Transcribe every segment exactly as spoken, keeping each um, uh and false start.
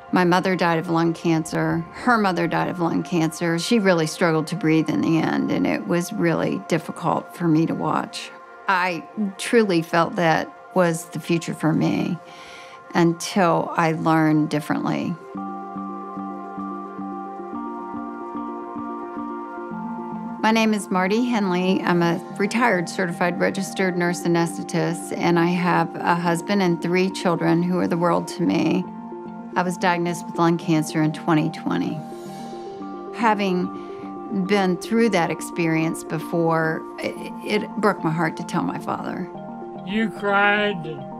My mother died of lung cancer. Her mother died of lung cancer. She really struggled to breathe in the end, and it was really difficult for me to watch. I truly felt that was the future for me until I learned differently. My name is Marty Henley. I'm a retired certified registered nurse anesthetist, and I have a husband and three children who are the world to me. I was diagnosed with lung cancer in twenty twenty. Having been through that experience before, it, it broke my heart to tell my father. You cried.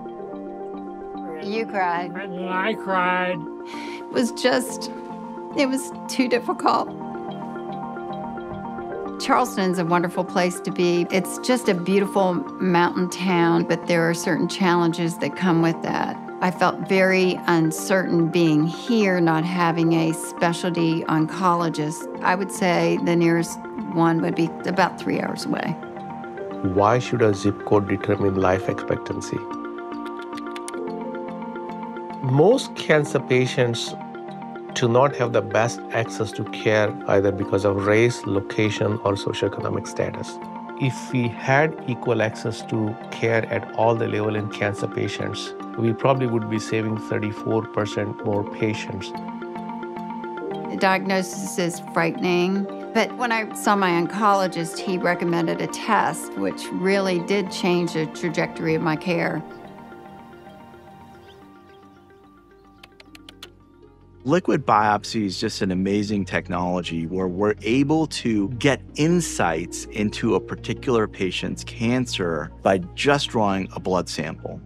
You cried. And I cried. It was just, it was too difficult. Charleston's a wonderful place to be. It's just a beautiful mountain town, but there are certain challenges that come with that. I felt very uncertain being here, not having a specialty oncologist. I would say the nearest one would be about three hours away. Why should a zip code determine life expectancy? Most cancer patients do not have the best access to care either because of race, location, or socioeconomic status. If we had equal access to care at all the level in cancer patients, we probably would be saving thirty-four percent more patients. The diagnosis is frightening, but when I saw my oncologist, he recommended a test, which really did change the trajectory of my care. Liquid biopsy is just an amazing technology where we're able to get insights into a particular patient's cancer by just drawing a blood sample.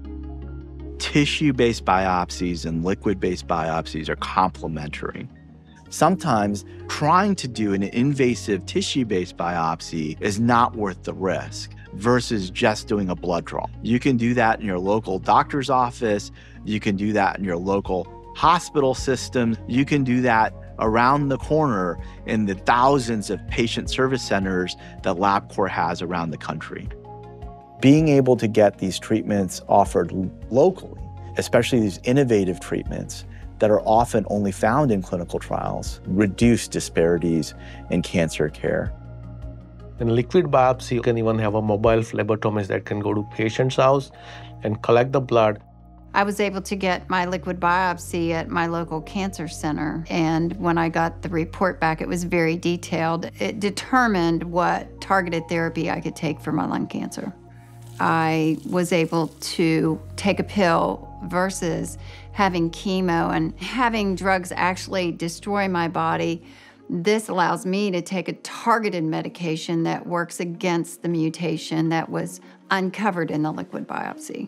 Tissue-based biopsies and liquid-based biopsies are complementary. Sometimes trying to do an invasive tissue-based biopsy is not worth the risk versus just doing a blood draw. You can do that in your local doctor's office. You can do that in your local hospital systems. You can do that around the corner in the thousands of patient service centers that LabCorp has around the country. Being able to get these treatments offered locally, especially these innovative treatments that are often only found in clinical trials, reduce disparities in cancer care. In liquid biopsy, you can even have a mobile phlebotomist that can go to patient's house and collect the blood. I was able to get my liquid biopsy at my local cancer center, and when I got the report back, it was very detailed. It determined what targeted therapy I could take for my lung cancer. I was able to take a pill versus having chemo and having drugs actually destroy my body. This allows me to take a targeted medication that works against the mutation that was uncovered in the liquid biopsy.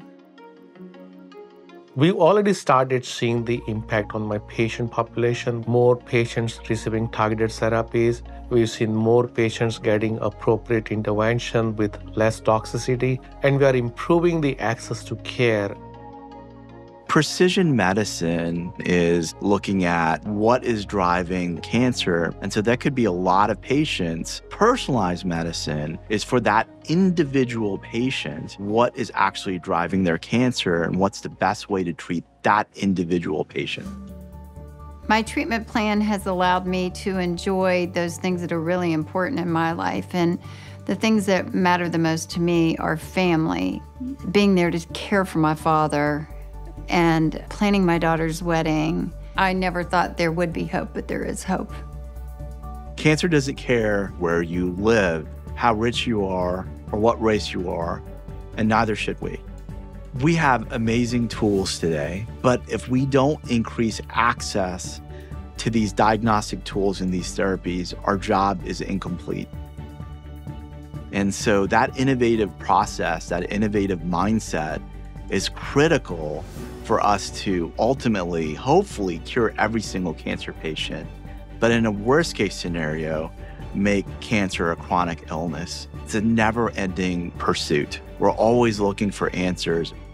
We've already started seeing the impact on my patient population. More patients receiving targeted therapies. We've seen more patients getting appropriate intervention with less toxicity, and we are improving the access to care. Precision medicine is looking at what is driving cancer, and so that could be a lot of patients. Personalized medicine is for that individual patient, what is actually driving their cancer and what's the best way to treat that individual patient. My treatment plan has allowed me to enjoy those things that are really important in my life, and the things that matter the most to me are family, being there to care for my father, and planning my daughter's wedding. I never thought there would be hope, but there is hope. Cancer doesn't care where you live, how rich you are, or what race you are, and neither should we. We have amazing tools today, but if we don't increase access to these diagnostic tools and these therapies, our job is incomplete. And so that innovative process, that innovative mindset is critical for us to ultimately, hopefully, cure every single cancer patient. But in a worst case scenario, make cancer a chronic illness. It's a never-ending pursuit. We're always looking for answers.